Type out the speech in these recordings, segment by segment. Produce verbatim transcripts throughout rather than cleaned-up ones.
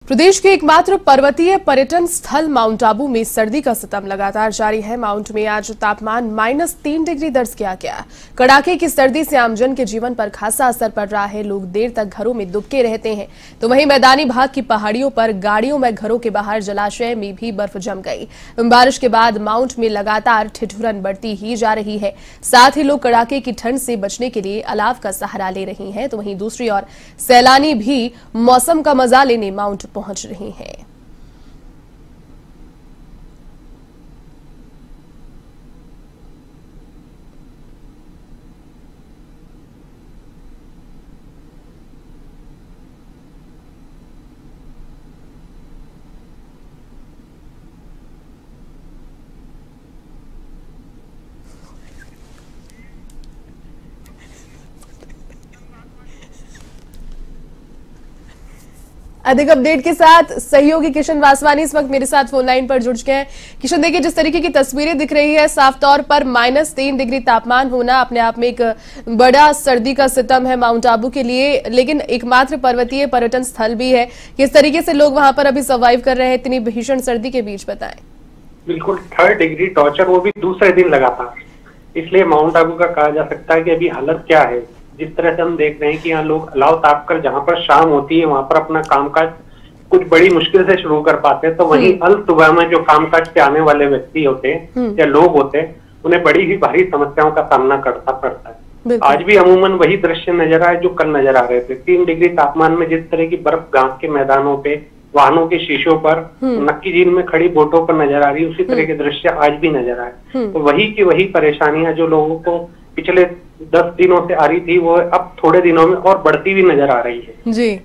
प्रदेश के एकमात्र पर्वतीय पर्यटन स्थल माउंट आबू में सर्दी का सितम लगातार जारी है। माउंट में आज तापमान माइनस तीन डिग्री दर्ज किया गया। कड़ाके की सर्दी से आमजन के जीवन पर खासा असर पड़ रहा है। लोग देर तक घरों में दुबके रहते हैं, तो वहीं मैदानी भाग की पहाड़ियों पर, गाड़ियों में, घरों के बाहर, जलाशय में भी बर्फ जम गई। बारिश के बाद माउंट में लगातार ठिठुरन बढ़ती ही जा रही है। साथ ही लोग कड़ाके की ठंड से बचने के लिए अलाव का सहारा ले रहे हैं, तो वहीं दूसरी ओर सैलानी भी मौसम का मजा लेने माउंट पहुंच रही हैं। अधिक अपडेट के साथ सहयोगी किशन वासवानी इस वक्त मेरे साथ फोन लाइन पर जुड़ चुके हैं। किशन, देखिए, जिस तरीके की तस्वीरें दिख रही है, साफ तौर पर माइनस तीन डिग्री तापमान होना अपने आप में एक बड़ा सर्दी का सितम है माउंट आबू के लिए, लेकिन एकमात्र पर्वतीय पर्यटन स्थल भी है। किस तरीके से लोग वहां पर अभी सर्वाइव कर रहे हैं इतनी भीषण सर्दी के बीच, बताएं। बिल्कुल, थर्ड डिग्री टॉर्चर, वो भी दूसरे दिन लगातार। इसलिए माउंट आबू का कहा जा सकता है कि अभी हालत क्या है। जिस तरह से हम देख रहे हैं कि यहाँ लोग अलाव ताप कर जहाँ पर शाम होती है वहां पर अपना कामकाज कुछ बड़ी मुश्किल से शुरू कर पाते हैं, तो वहीं अल सुबह में जो कामकाज पे आने वाले व्यक्ति होते हैं या लोग होते हैं, उन्हें बड़ी ही भारी समस्याओं का सामना करना पड़ता है। आज भी अमूमन वही दृश्य नजर आए जो कल नजर आ रहे थे। तीन डिग्री तापमान में जिस तरह की बर्फ घास के मैदानों पे, वाहनों के शीशों पर, नक्की झील में खड़ी बोटों पर नजर आ रही, उसी तरह के दृश्य आज भी नजर आए। तो वही की वही परेशानियां जो लोगों को पिछले दस दिनों से आ रही थी, वो अब थोड़े दिनों में और बढ़ती हुई नजर आ रही है। जी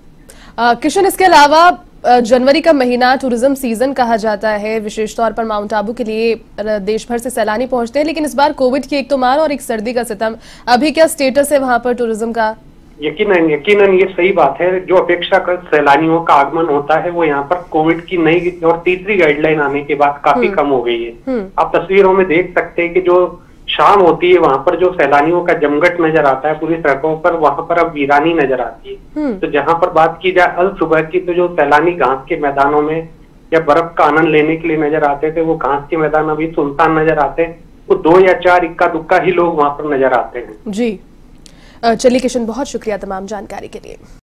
आ, किशन, इसके अलावा जनवरी का महीना टूरिज्म सीजन कहा जाता है। विशेष तौर पर माउंट आबू के लिए देश भर से सैलानी पहुंचते हैं, लेकिन इस बार कोविड की एक तो मार और एक सर्दी का सितम। अभी क्या स्टेटस है वहां पर टूरिज्म का? यकीनन यकीनन ये सही बात है। जो अपेक्षाकृत सैलानियों का आगमन होता है वो यहाँ पर कोविड की नई और तीसरी गाइडलाइन आने के बाद काफी कम हो गई है। आप तस्वीरों में देख सकते हैं कि जो शाम होती है वहां पर जो सैलानियों का जमघट नजर आता है पूरी सड़कों पर, वहां पर अब वीरानी नजर आती है। तो जहां पर बात की जाए अल सुबह की, तो जो सैलानी घास के मैदानों में या बर्फ का आनंद लेने के लिए नजर आते थे, वो घास के मैदान अभी सुनसान नजर आते हैं। वो दो या चार इक्का दुक्का ही लोग वहां पर नजर आते हैं। जी, चलिए किशन, बहुत शुक्रिया तमाम जानकारी के लिए।